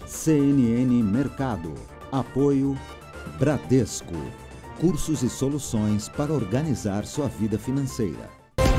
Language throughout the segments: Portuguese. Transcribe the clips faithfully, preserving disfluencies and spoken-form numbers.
C N N Mercado. Apoio Bradesco. Cursos e soluções para organizar sua vida financeira.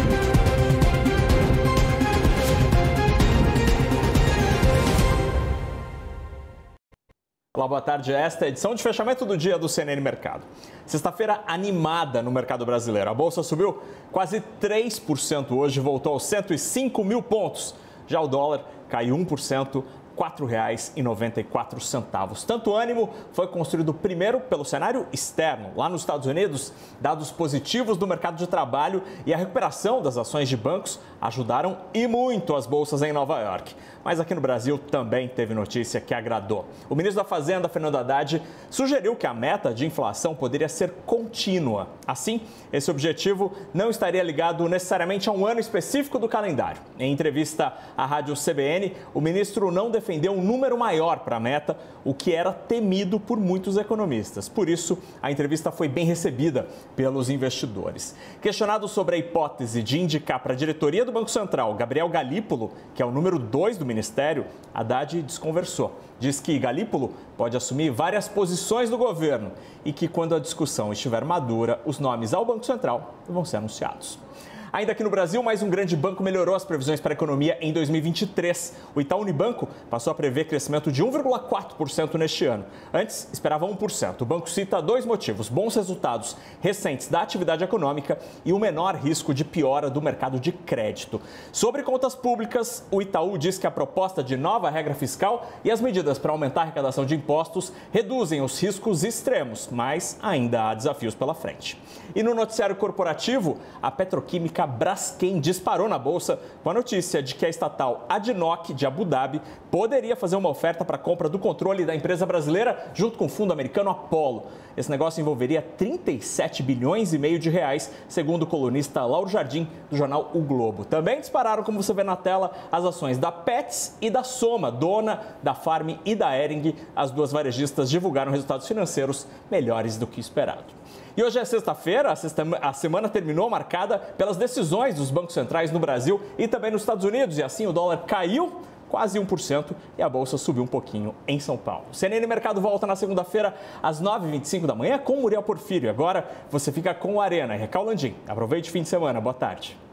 Olá, boa tarde. Esta é a edição de fechamento do dia do C N N Mercado. Sexta-feira animada no mercado brasileiro. A bolsa subiu quase três por cento hoje, voltou aos cento e cinco mil pontos. Já o dólar caiu um por cento, quatro reais e noventa e quatro centavos. Tanto ânimo foi construído primeiro pelo cenário externo. Lá nos Estados Unidos, dados positivos do mercado de trabalho e a recuperação das ações de bancos ajudaram e muito as bolsas em Nova York. Mas aqui no Brasil também teve notícia que agradou. O ministro da Fazenda, Fernando Haddad, sugeriu que a meta de inflação poderia ser contínua. Assim, esse objetivo não estaria ligado necessariamente a um ano específico do calendário. Em entrevista à rádio C B N, o ministro não defendeu um número maior para a meta, o que era temido por muitos economistas. Por isso, a entrevista foi bem recebida pelos investidores. Questionado sobre a hipótese de indicar para a diretoria do Banco Central Gabriel Galípolo, que é o número dois do Ministério, Haddad desconversou. Diz que Galípolo pode assumir várias posições do governo e que, quando a discussão estiver madura, os nomes ao Banco Central vão ser anunciados. Ainda aqui no Brasil, mais um grande banco melhorou as previsões para a economia em dois mil e vinte e três. O Itaú Unibanco passou a prever crescimento de um vírgula quatro por cento neste ano. Antes, esperava um por cento. O banco cita dois motivos: bons resultados recentes da atividade econômica e o menor risco de piora do mercado de crédito. Sobre contas públicas, o Itaú diz que a proposta de nova regra fiscal e as medidas para aumentar a arrecadação de impostos reduzem os riscos extremos, mas ainda há desafios pela frente. E no noticiário corporativo, a petroquímica Braskem disparou na bolsa com a notícia de que a estatal Adnoc de Abu Dhabi poderia fazer uma oferta para a compra do controle da empresa brasileira junto com o fundo americano Apollo. Esse negócio envolveria trinta e sete bilhões e meio de reais, segundo o colunista Lauro Jardim, do jornal O Globo. Também dispararam, como você vê na tela, as ações da Petz e da Soma, dona da Farm e da Hering. As duas varejistas divulgaram resultados financeiros melhores do que esperado. E hoje é sexta-feira, a semana terminou marcada pelas decisões dos bancos centrais no Brasil e também nos Estados Unidos. E assim o dólar caiu quase um por cento e a bolsa subiu um pouquinho em São Paulo. O C N N Mercado volta na segunda-feira às nove e vinte e cinco da manhã com o Muriel Porfírio. Agora você fica com o Arena e Recau Landim. Aproveite o fim de semana. Boa tarde.